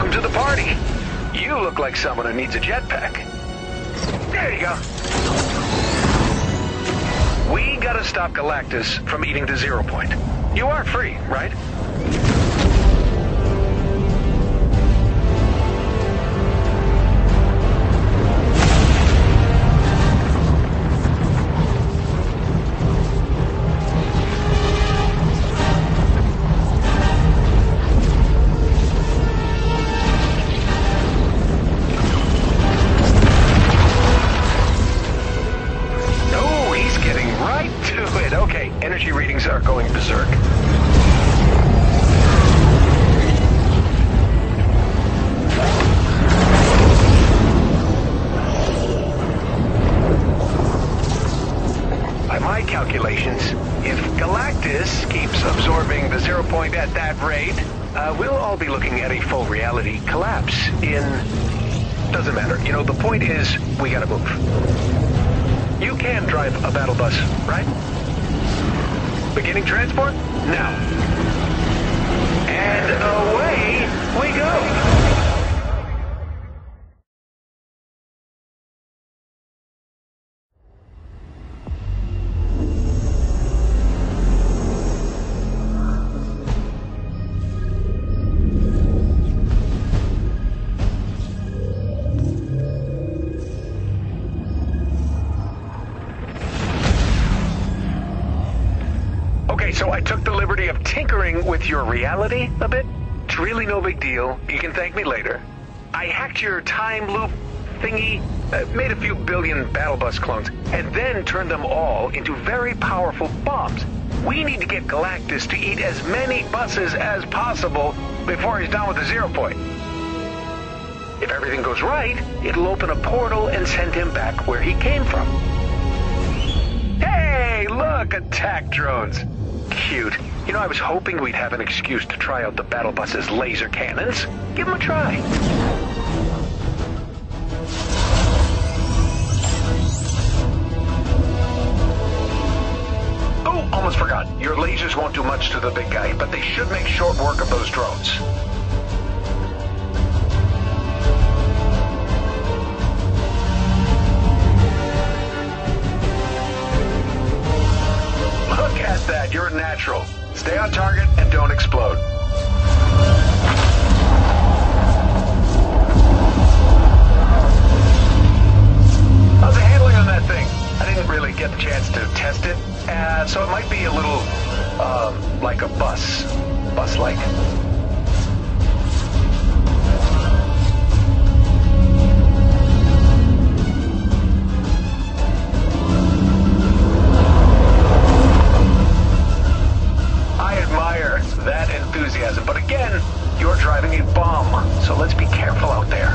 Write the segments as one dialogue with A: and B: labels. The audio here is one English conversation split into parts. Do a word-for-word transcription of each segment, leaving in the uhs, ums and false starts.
A: Welcome to the party. You look like someone who needs a jetpack. There you go. We gotta stop Galactus from eating the Zero Point. You are free, right? Energy readings are going berserk. By my calculations, if Galactus keeps absorbing the Zero Point at that rate, uh, we'll all be looking at a full reality collapse in... Doesn't matter. You know, the point is, we gotta move. You can drive a battle bus, right? Beginning transport? Now. And away we go! So I took the liberty of tinkering with your reality a bit. It's really no big deal. You can thank me later. I hacked your time loop thingy, uh, made a few billion battle bus clones, and then turned them all into very powerful bombs. We need to get Galactus to eat as many buses as possible before he's done with the Zero Point. If everything goes right, it'll open a portal and send him back where he came from. Hey, look, attack drones. Cute. You know, I was hoping we'd have an excuse to try out the battle bus's laser cannons. Give them a try. Oh, almost forgot. Your lasers won't do much to the big guy, but they should make short work of those drones. Look at that, you're natural. Stay on target and don't explode. How's the handling on that thing? I didn't really get the chance to test it, uh, so it might be a little, um, like a bus. Bus-like. That enthusiasm, but again, you're driving a bomb, so let's be careful out there.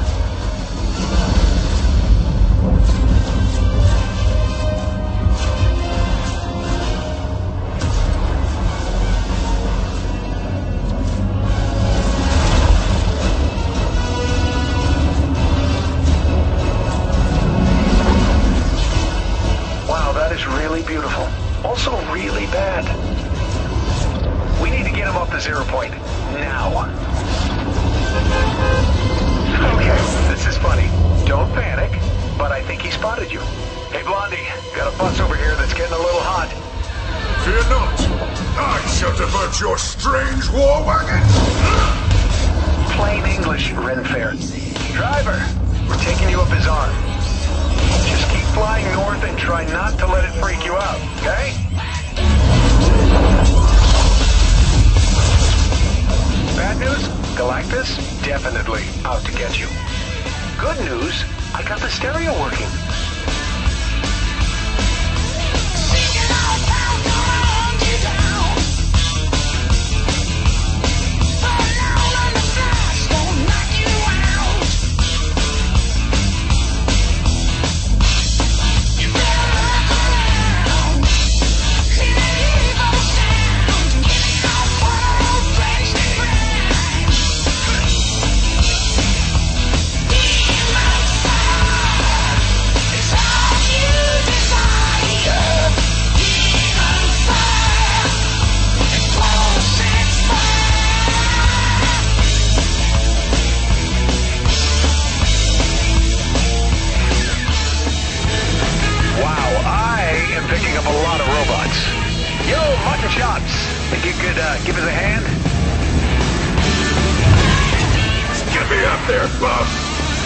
A: Wow, that is really beautiful. Also really bad. We need to get him off the Zero Point. Now. Okay, this is funny. Don't panic, but I think he spotted you. Hey, Blondie, got a bus over here that's getting a little hot.
B: Fear not. I shall divert your strange war wagon.
A: Plain English, Renfair. Driver, we're taking you up his arm. Just keep flying north and try not to let it freak you out, okay? Bad news? Galactus? Definitely out to get you. Good news? I got the stereo working. some shots. Think you could uh, give us a hand?
B: Get me up there, Buff!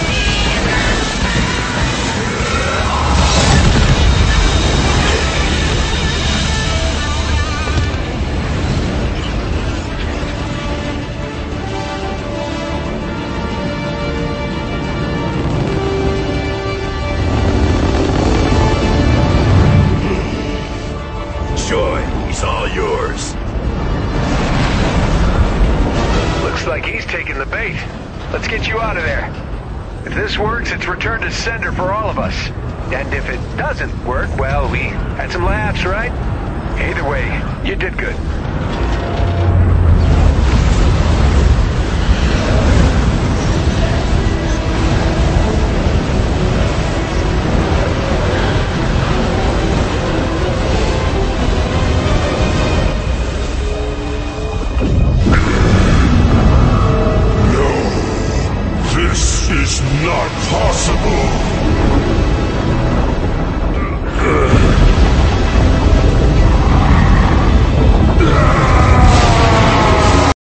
C: Joy, he's all yours.
A: Looks like he's taking the bait. Let's get you out of there. If this works, it's return to sender for all of us. And if it doesn't work, well, we had some laughs, right? Either way, you did good.
B: This is not possible!